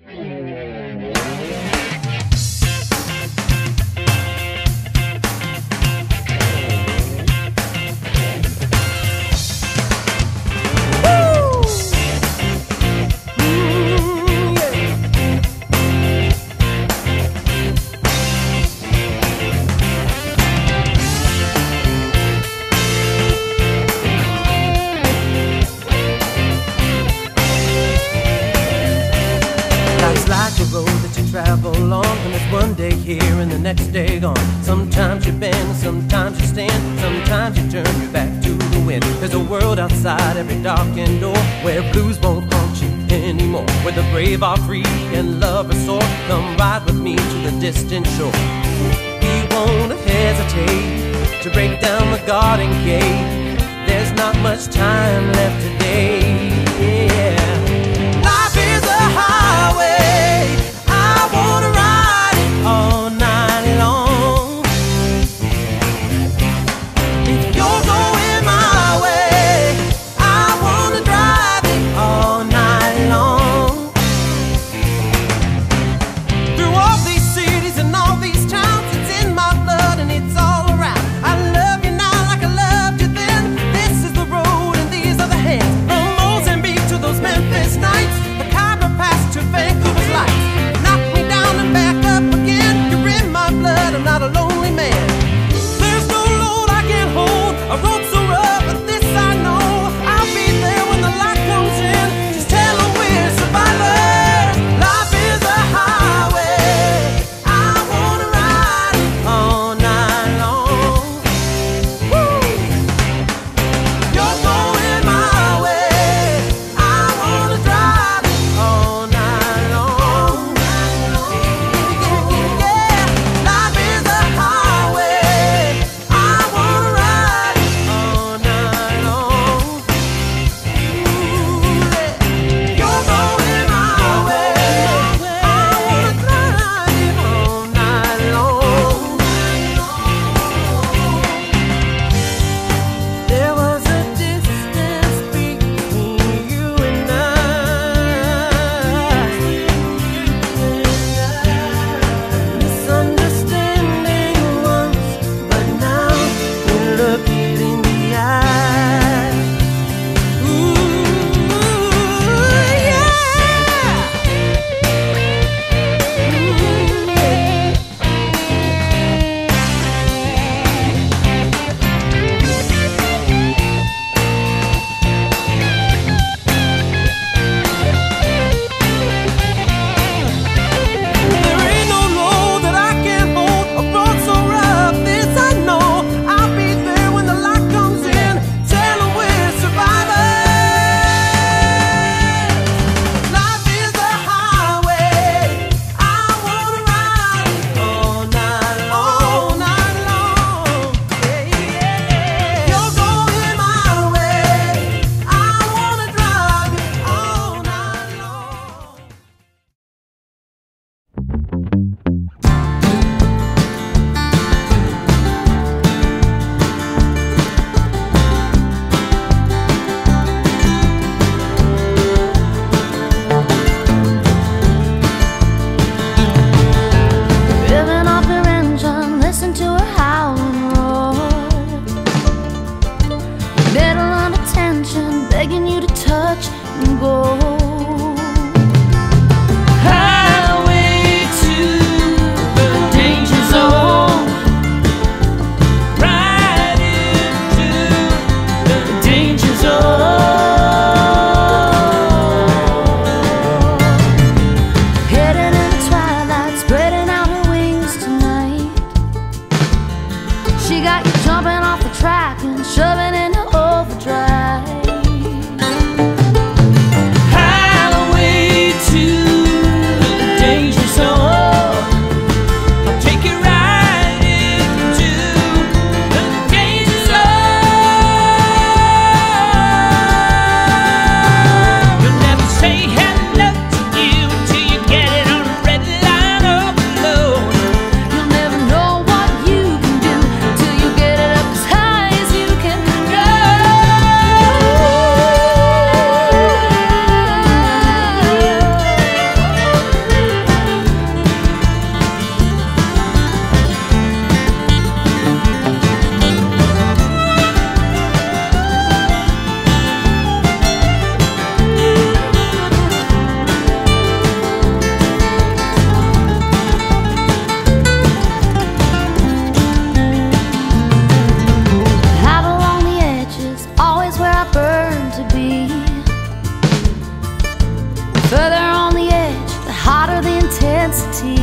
Travel along, and it's one day here and the next day gone. Sometimes you bend, sometimes you stand, sometimes you turn your back to the wind. There's a world outside every darkened door where blues won't haunt you anymore, where the brave are free and lovers soar. Come ride with me to the distant shore. We won't hesitate to break down the garden gate. There's not much time left today. Yeah. Life is a highway. I wanna ride it all night long. If you're going my way, I wanna drive it all night long. Through all these cities and all these towns, it's in my blood and it's all around. I love you now like I loved you then. This is the road and these are the hands. From Mozambique to those Memphis nights, the Cairo Pass to Vancouver's lights. Back up again, you're in my blood, I'm not a lonely man. There's no load I can't hold, a road so rough, but this I know. I'll be there when the light comes in, just tell them we're survivors. Life is a highway, I wanna ride it all night long. Woo! You're going my way, I wanna drive it all night long. Shoving into overdrive. tea.